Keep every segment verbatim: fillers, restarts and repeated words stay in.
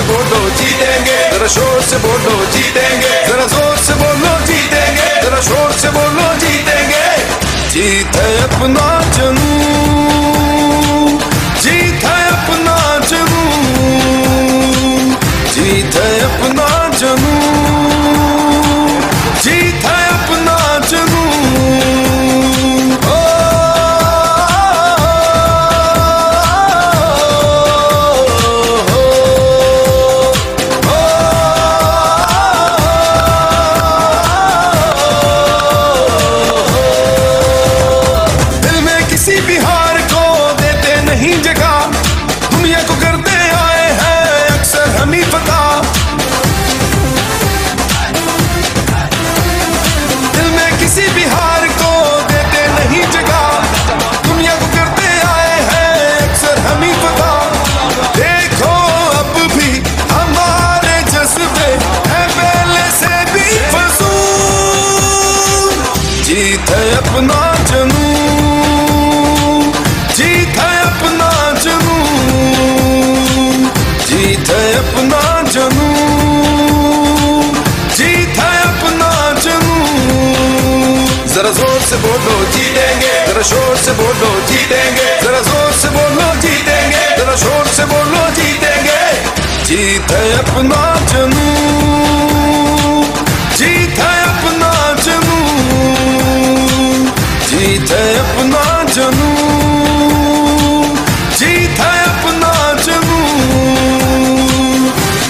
से बोलो जीतेंगे, जरा शोर से बोलो जीतेंगे, जरा जोर से बोलो जीतेंगे, जरा शोर से बोलो जीतेंगे। जीत है अपना जुनून, जीत है अपना जुनून, जीत है अपना जुनून, जीत है अपना जुनून। ओ बिहार को देते नहीं जगह, दुनिया को करते आए हैं अक्सर हम ही फता। दिल में किसी बिहार को देते नहीं जगह, दुनिया को करते आए हैं अक्सर हम ही फता। देखो अब भी हमारे जज्बे हैं पहले से भी फजूल। जीत है अपना जुनून, जीत है अपना जुनून, जीत है अपना जुनून, जीत है अपना जुनून। जरा जोर से बोलो जीतेंगे, जरा शोर से बोलो जीतेंगे, जरा जोर से बोलो जीतेंगे, जरा शोर से बोलो जीतेंगे। जीत है अपना जुनून, जीत है अपना जुनून, जीत है अपना जुनून, जीत है अपना जुनून।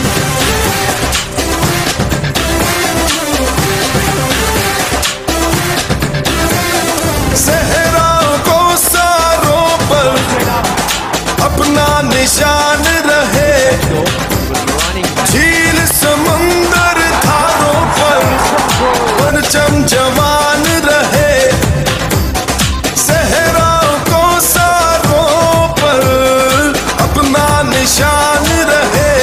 सहराओं को सारों पर अपना निशान रहे, झील समंदर धारों पर परचम जवान रहे। सहराओं को सारों पर अपना निशान रहे,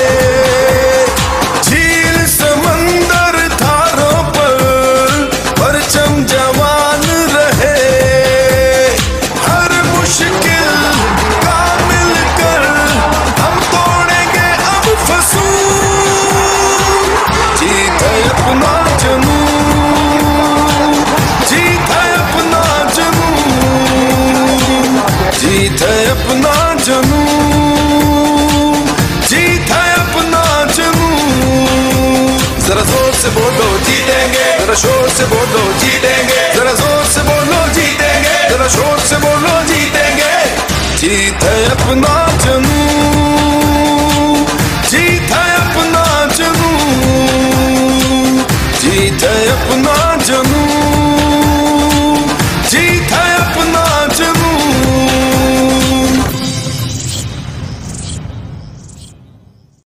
झील समंदर धारों पर परचम जवान रहे। हर मुश्किल का मिलकर हम तोड़ेंगे अब फसूल। जीत है अपना जुनून, जीत है अपना जुनून, जीत है अपना जुनून, जीत है अपना जुनून। जरा जोर से बोलो जीतेंगे, जरा शोर से बोलो जीतेंगे, जरा जोर से बोलो जीतेंगे, जरा शोर से बोलो जीतेंगे। जीत है अपना जुनून।